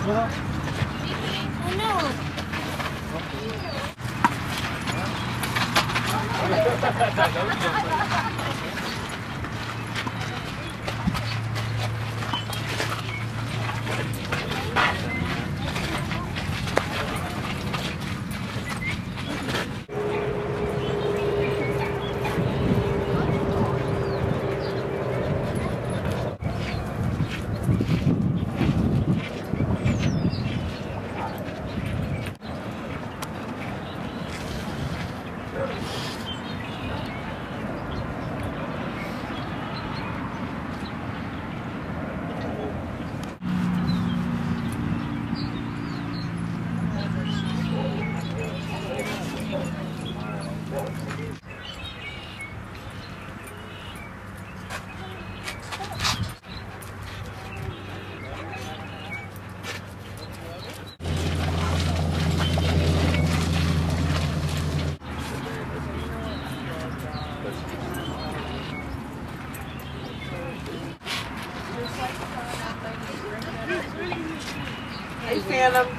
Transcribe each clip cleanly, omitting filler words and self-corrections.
Hey, Phantom.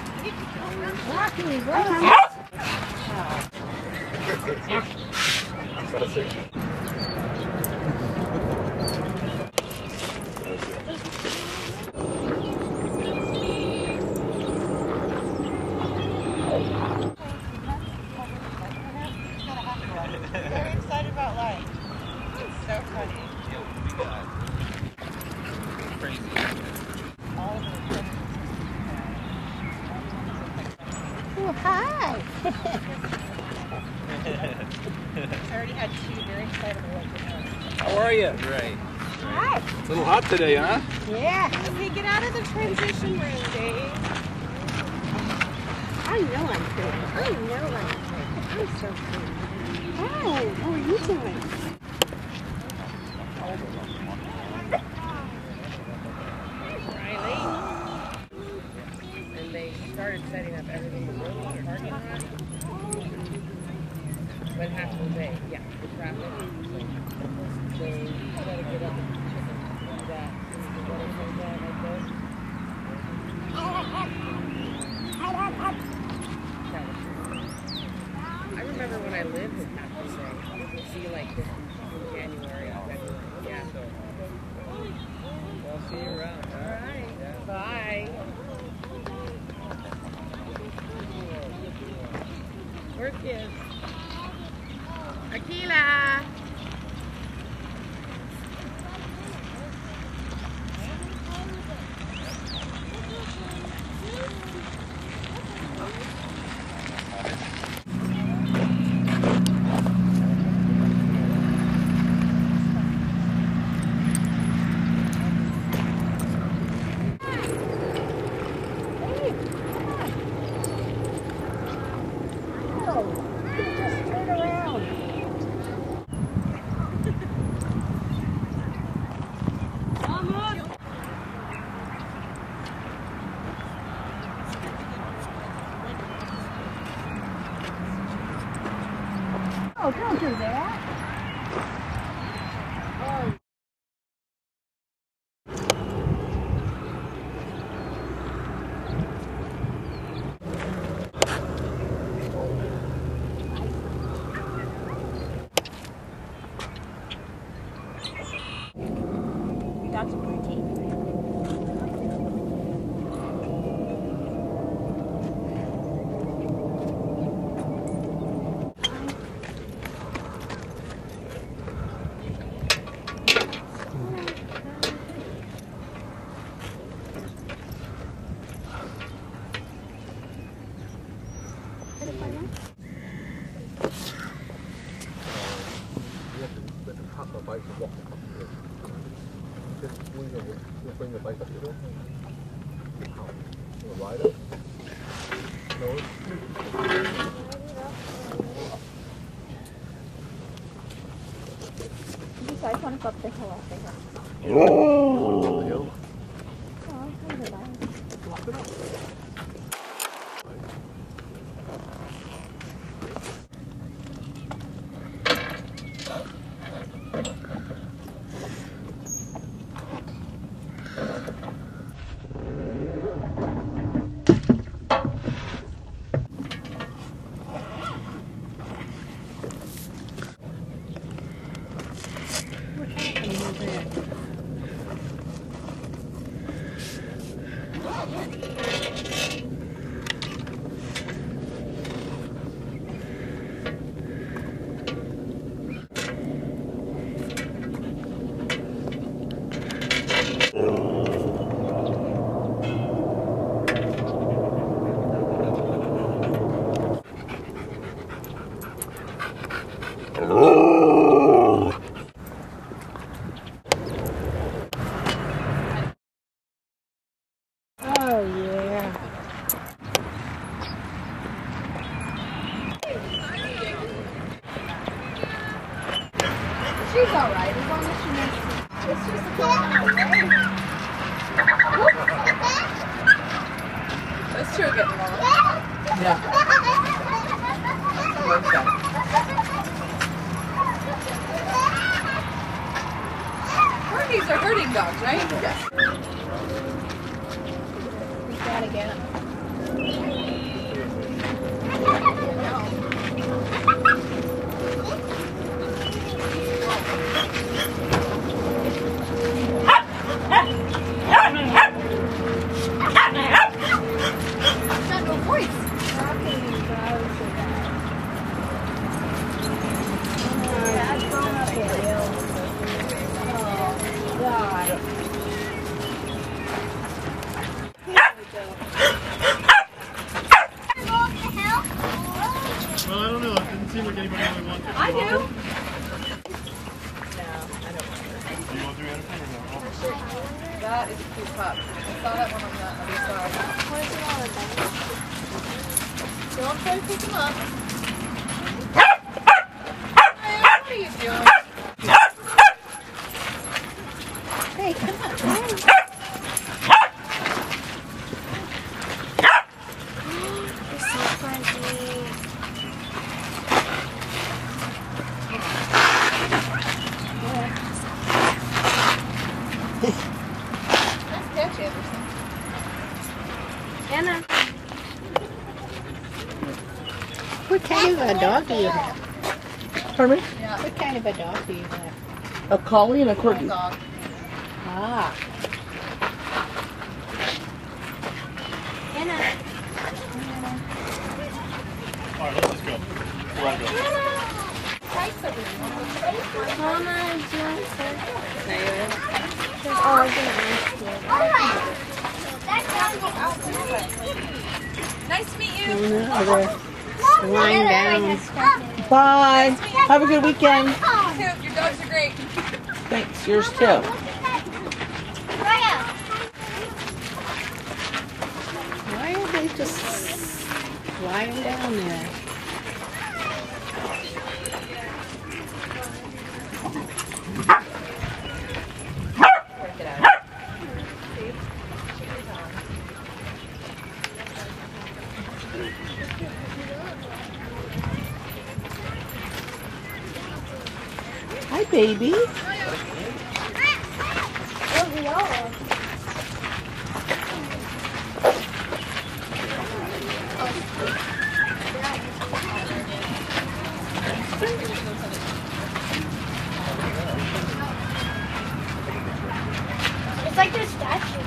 Very excited about life. It's so funny. Crazy. Oh, hi. I already had two very excitable ones. How are you? Right. Hi. It's a little hot today, huh? Yeah. Okay, get out of the transition room, Dave. I know I'm pretty. I know I'm pretty. I'm so pretty. Hi. How are you doing? And they started setting up everything to go in the parking lot. But half of the day, yeah, the traffic. So they gotta get up and do that. I remember when I lived in half the day, you could see like this in January and February. Yeah. Well, see you around. All right. Bye. Where's kids? Aquila! Oh, don't do that. Your dog's pretty. Park the bike and walk up here. Just bring the bike up here. How? Ride it? No. I just want to go up the hill up there. Oh! Up the hill? Oh, I heard about it. Walk it up. Oh, yeah. She's alright as long as she makes it. It's just a little right? Those two are getting along. Yeah. Corgis are herding dogs, right? Yes. We gotta get him. Got no voice. Well, I don't know. It didn't seem like anybody really wanted to. I do. Do you want 300 or no? That is a cute pup. I saw that one on the other side. Don't try to pick him up. Hey, what are you doing? Hey, come on. You're so funny. Nice catch, Anderson. Anna. What kind of a dog do you have? Pardon me? Yeah. What kind of a dog do you have? A collie and a Little corgi. dog. Ah. Anna. Alright, let's just go. We'll all go. Price everything. Mama, do you want to? Oh, I was going to ask Nice to meet you. you. No, they're lying down. Bye. Have a good weekend. Cute. Your dogs are great. Thanks. Yours too. Why are they just lying down there? Work it out. Hi, baby. It's like there's statues.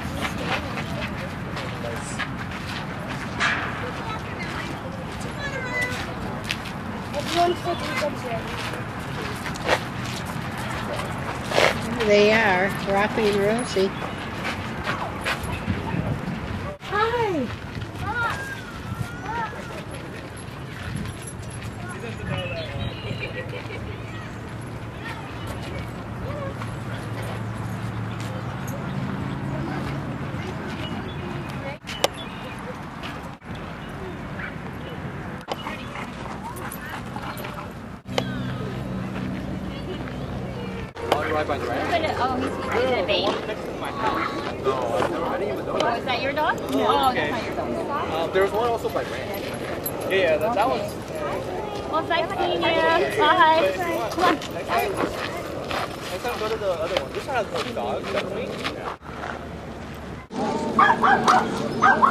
There they are, Rocky and Rosy. Hi. Right by the ranch. Oh, he's a baby. Next to my house. No, I didn't even know Oh, that. is that your dog? No. Oh, Okay. that's not your dog. There was one also by ranch. Yeah, that one's. Well, it's nice seeing you. Bye. Come on. Next time go to the other one. This one has no dogs, definitely. Yeah.